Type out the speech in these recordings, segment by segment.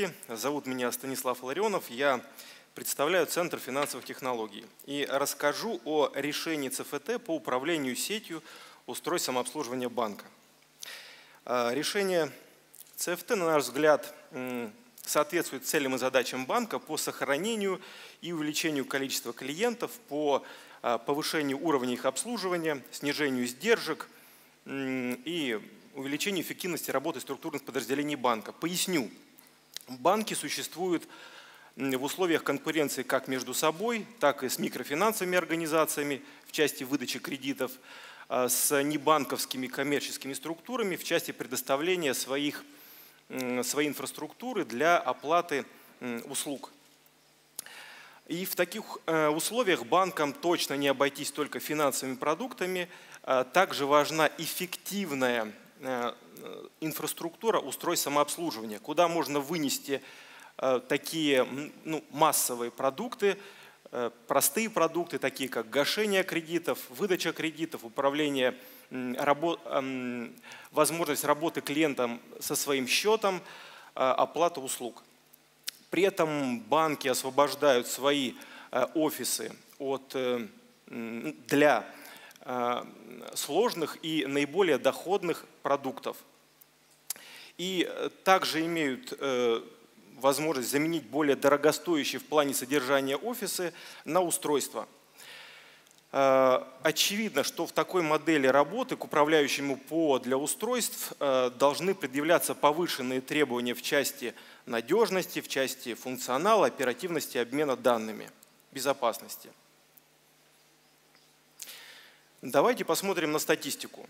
коллеги, зовут меня Станислав Ларионов, я представляю Центр финансовых технологий и расскажу о решении ЦФТ по управлению сетью устройств самообслуживания банка. Решение ЦФТ, на наш взгляд, соответствует целям и задачам банка по сохранению и увеличению количества клиентов, по повышению уровня их обслуживания, снижению издержек и увеличению эффективности работы структурных подразделений банка. Поясню. Банки существуют в условиях конкуренции как между собой, так и с микрофинансовыми организациями в части выдачи кредитов, с небанковскими коммерческими структурами в части предоставления своей инфраструктуры для оплаты услуг. И в таких условиях банкам точно не обойтись только финансовыми продуктами. Также важна эффективная инфраструктура устройств самообслуживания, куда можно вынести такие массовые продукты, простые продукты, такие как гашение кредитов, выдача кредитов, управление, возможность работы клиентом со своим счетом, оплата услуг. При этом банки освобождают свои офисы для сложных и наиболее доходных продуктов. И также имеют возможность заменить более дорогостоящие в плане содержания офисы на устройства. Очевидно, что в такой модели работы к управляющему ПО для устройств должны предъявляться повышенные требования в части надежности, в части функционала, оперативности обмена данными, безопасности. Давайте посмотрим на статистику.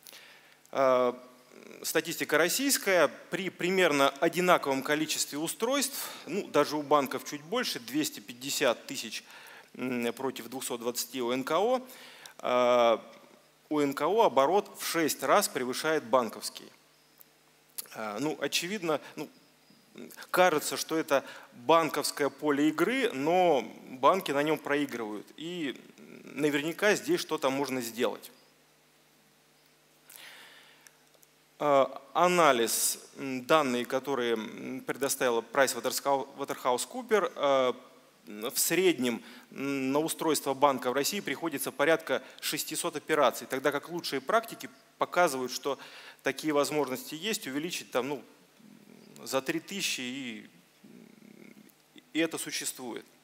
Статистика российская. При примерно одинаковом количестве устройств, даже у банков чуть больше, 250 тысяч против 220 у НКО, оборот в 6 раз превышает банковский. Очевидно, кажется, что это банковское поле игры, но банки на нем проигрывают. И наверняка здесь что-то можно сделать. Анализ, данные, которые предоставила PricewaterhouseCoopers, в среднем на устройство банка в России приходится порядка 600 операций, тогда как лучшие практики показывают, что такие возможности есть, увеличить там, за 3000, и это существует.